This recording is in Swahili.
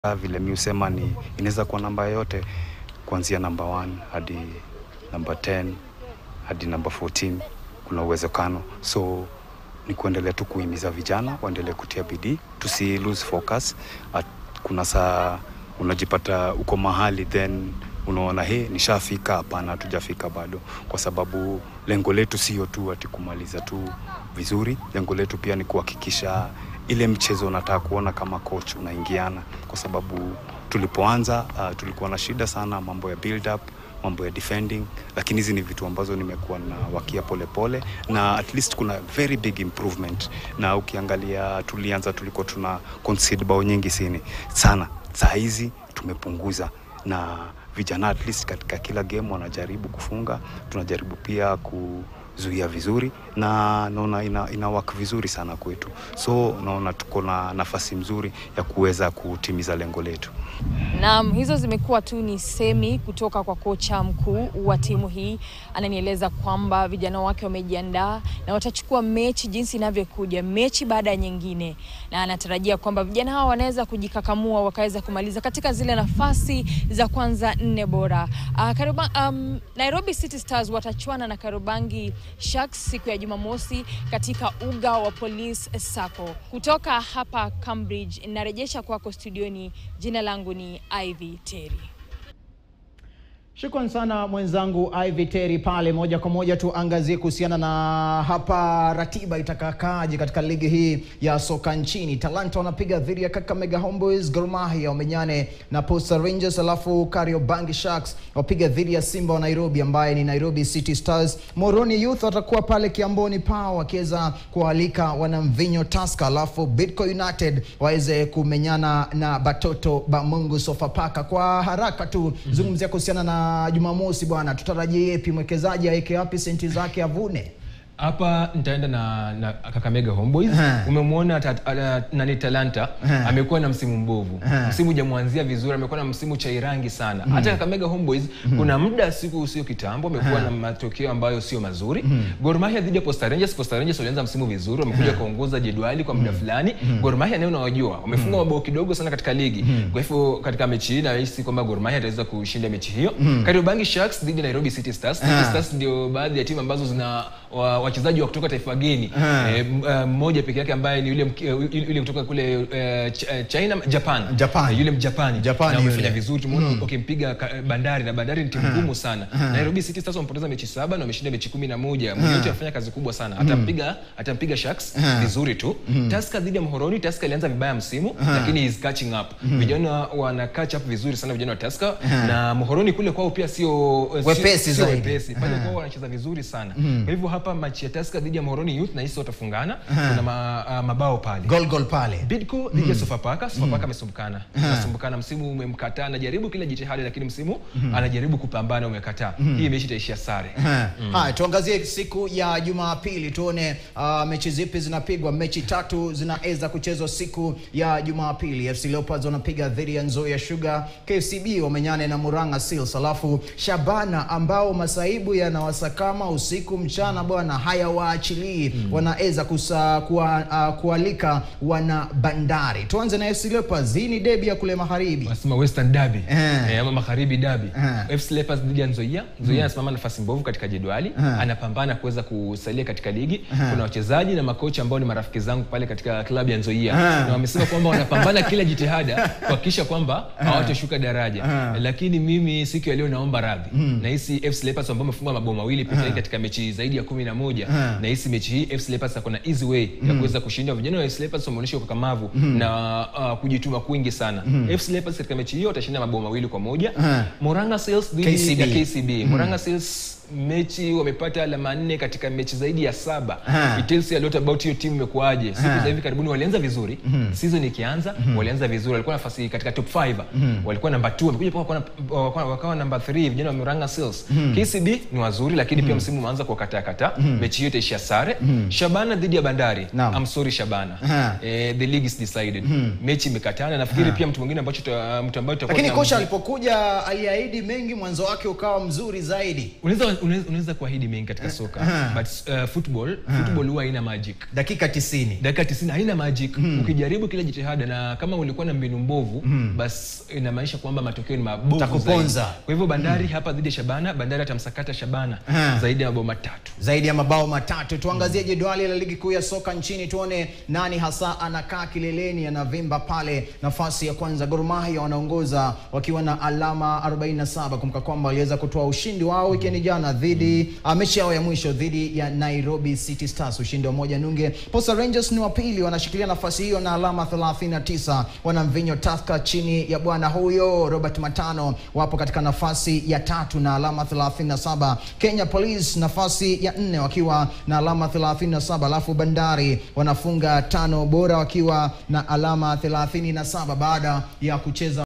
Vile mimi husema ni inaweza kuwa namba yote kuanzia namba 1 hadi namba 10 hadi namba 14 kuna uwezekano. So ni kuendelea tu kuhimiza vijana waendelee kutia bidii, tusi lose focus. Kuna saa unajipata uko mahali then unaona nishafika, hapana hatujafika bado, kwa sababu lengo letu sio tu ati kumaliza tu vizuri. Lengo letu pia ni kuhakikisha ile mchezo unataka kuona kama coach unaingiana, kwa sababu tulipoanza tulikuwa na shida sana mambo ya build up, mambo ya defending, lakini hizi ni vitu ambazo nimekuwa na wakia pole pole, na at least kuna very big improvement. Na ukiangalia tulikuwa tuna concede bao nyingi sana, saa hizi tumepunguza, na vijana at least katika kila game wanajaribu kufunga, tunajaribu pia kuzuia vizuri, na naona ina work vizuri sana kwetu. So naona tuko na nafasi nzuri ya kuweza kutimiza lengo letu. Naam, hizo zimekuwa tu ni semi kutoka kwa kocha mkuu wa timu hii. Ananieleza kwamba vijana wake wamejiandaa na watachukua mechi jinsi inavyokuja, mechi baada ya nyingine, na anatarajia kwamba vijana hao wanaweza kujikakamua wakaweza kumaliza katika zile nafasi za kwanza 4 bora. Nairobi City Stars watachuana na Kariobangi Sharks siku ya Jumamosi katika uga wa Police Sacco. Kutoka hapa Cambridge narejesha kwako studioni. Jina langu ni Ivy Terry. Shukrani sana mwenzangu Ivy Terry pale. Moja kwa moja tuangazie kuhusiana na hapa ratiba itakakaje katika ligi hii ya soka nchini. Talanta wanapiga dhidi ya Kakamega Homeboys, Gor Mahia wamenyane na Posta Rangers, alafu Kariobangi Sharks wapiga dhidi ya Simba wa Nairobi ambaye ni Nairobi City Stars. Moroni Youth watakuwa pale Kiamboni Pao wakiweza kualika wanamvinyo Tusker, alafu Bidco United waweze kumenyana na Batoto ba Mungu Sofapaka. Kwa haraka tu zungumzia kuhusiana na Jumamosi bwana, tutarajie yapi? Mwekezaji aweke wapi senti zake avune? Hapa nitaenda na Kakamega Homeboys. Umemwona nani Talanta amekuwa na msimu mbovu. Msimu hujamwanzia vizuri, amekuwa na msimu cha irangi sana. Hata Kakamega Homeboys kuna muda siku usio kitambo amekuwa na matokeo ambayo sio mazuri. Gor Mahia dhidi ya Posta Rangers walianza msimu vizuri, wamekuja kuongoza jedwali kwa muda fulani. Gor Mahia nao unawajua, wamefunga mabao kidogo sana katika ligi. Kwa hivyo katika mechi hii nahisi kwamba Gor Mahia itaweza kushinda mechi hiyo. Kariobangi Sharks dhidi ya Nairobi City Stars. City Stars ndio baadhi ya timu ambazo zina wachezaji wa kutoka taifa geni. Mmoja pekee yake ambaye ni yule kutoka kule China, Japan. Yule Mjapani. Na amefanya vizuri. Tumeona ukimpiga Bandari, na Bandari ni timu ngumu sana. Nairobi City Stars wamepoteza mechi 7 na wameshinda mechi 11. Mmoja anafanya kazi kubwa sana. Atampiga Sharks vizuri tu. Tusker dhidi ya Muhoroni. Tusker ilianza vibaya msimu lakini is catching up. Vijana wana catch up vizuri sana vijana wa Tusker, na Muhoroni kule kwao pia sio wepesi zaidi. Pale kwao wanacheza vizuri sana. Kwa hivyo hapa mechi ya Tusker dhidi ya Moroni Youth na hisi watafungana. Kuna mabao pale. Goal pale. Bidco dhidi ya Sofapaka. Sofapaka amesumbukana. Anasumbukana, msimu umemkataa, anajaribu kila jitihada lakini msimu anajaribu kupambana umekataa. Hii mechi itaishia sare. Haya, tuangazie siku ya Jumapili tuone mechi zipi zinapigwa. Mechi 3 zinaweza kuchezwa siku ya Jumapili. FC Leopards wanapiga dhidi ya Nzoia Sugar, KCB wamenyane na Murang'a Seals, alafu Shabana ambao masaibu yanawasakama usiku mchana bwana hayawaachilii wanaweza kualika wana Bandari. Tuanze na FC Leopards. Hii ni derby ya kule magharibi. Wasema Western Derby. Ama magharibi derby. FC Leopards dhidi ya Nzoia. Nzoia anasimama nafasi mbovu katika jedwali. Anapambana kuweza kusalia katika ligi. Kuna wachezaji na makocha ambao ni marafiki zangu pale katika klabu ya Nzoia. Na wamesema kwamba wanapambana kila jitihada kuhakikisha kwamba hawatoshuka daraja. Lakini mimi siku ya leo naomba radhi. Na hisi FC Leopards ambao wamefunga mabao mawili pekee katika mechi zaidi ya 11. Na hisi mechi hii FC Leopards ako na easy way ya kuweza kushinda. Vijana wa FC Leopards wameonyesha ukakamavu na kujituma kwingi sana. FC Leopards katika mechi hiyo watashinda mabao 2-1. Murang'a Seals dhidi ya KCB. Murang'a Seals mechi wamepata alama 4 katika mechi zaidi ya 7. It tells you a lot about your team imekuaje. Siku za hivi karibuni walianza vizuri. Season ikianza walianza vizuri. Walikuwa nafasi katika top 5. Walikuwa number 2. Wamekuja wakawa number 3 vijana wa Murang'a Seals. KCB ni wazuri lakini pia msimu umeanza kwa kata. Mechi hiyo itaishia sare. Shabana dhidi ya Bandari. I'm sorry Shabana. The league is decided. Mechi imekatana. Nafikiri pia mtu mwingine ambaye tutakuwa, lakini kocha alipokuja aliahidi mengi, mwanzo wake ukawa mzuri zaidi. Unaweza unaweza kuahidi mengi katika soka, but football huwa haina magic. Dakika 90 haina magic. Ukijaribu kila jitihada na kama ulikuwa na mbinu mbovu, basi inamaanisha kwamba matokeo ni mabovu takuponza. Kwa hivyo Bandari hapa dhidi ya Shabana, Bandari atamsakata Shabana zaidi ya mabao matatu. Tuangazie jedwali la ligi kuu ya soka nchini, tuone nani hasa anakaa kileleni, anavimba pale. Nafasi ya kwanza Gor Mahia wanaongoza wakiwa na alama 47. Kumbuka kwamba waliweza kutoa ushindi wao weekend jana dhidi mechi yao ya mwisho dhidi ya Nairobi City Stars, ushindi wa 1-0. Posta Rangers ni wa pili, wanashikilia nafasi hiyo na alama 39. Wanamvinyo Tusker chini ya bwana huyo Robert Matano wapo katika nafasi ya 3 na alama 37. Kenya Police nafasi ya 4 wakiwa na alama 37, alafu Bandari wanafunga 5 bora wakiwa na alama 37 baada ya kucheza